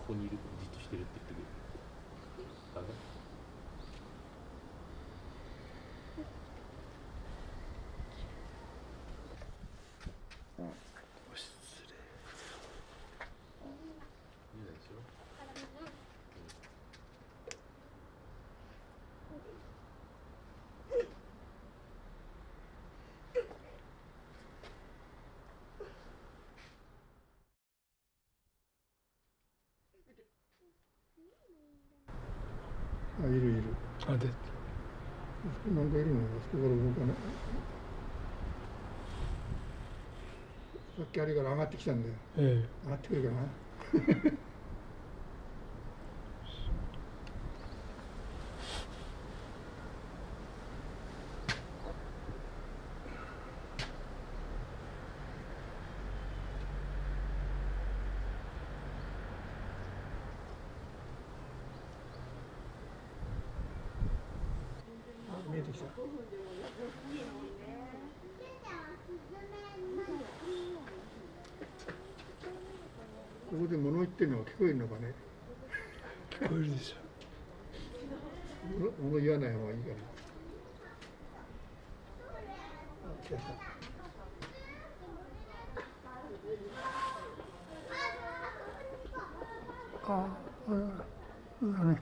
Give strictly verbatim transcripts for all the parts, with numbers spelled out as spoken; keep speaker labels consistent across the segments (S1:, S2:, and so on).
S1: こにいるじっとしてるって言ってくる。ダメ。
S2: 失礼。
S1: 見えないでしょ。
S3: あ、いるいる。
S2: あ、で、
S3: なんかいるのよ。あそこから動かない。さっきあれから上がってきたんだよ。
S2: ええ。
S3: 上がってくるかな。見えてきた。ここで物言ってるのが聞こえるのかね。
S2: 聞こえるでしょ。
S3: 物、物言わない方がいいかな。あ、来た来た。あ、あ、そうだね。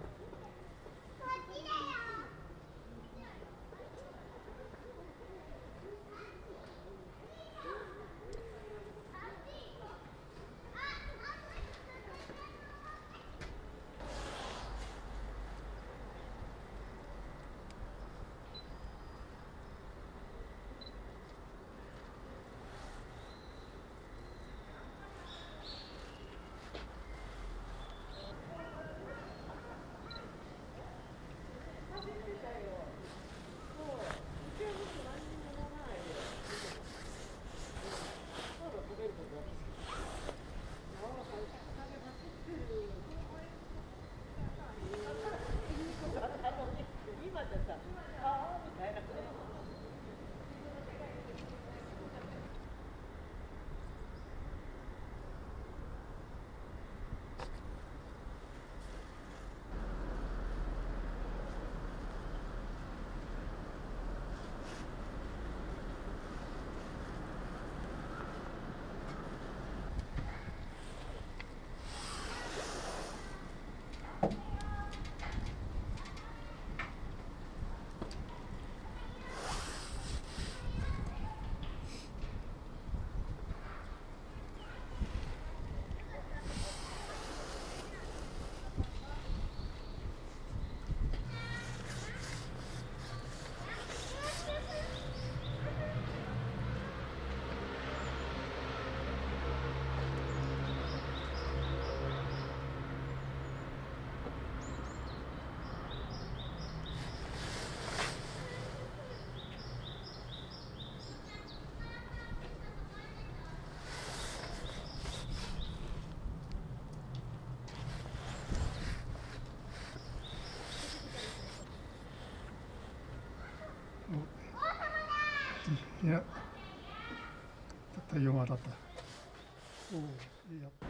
S3: いや、太陽が当たった。おお、いいよ。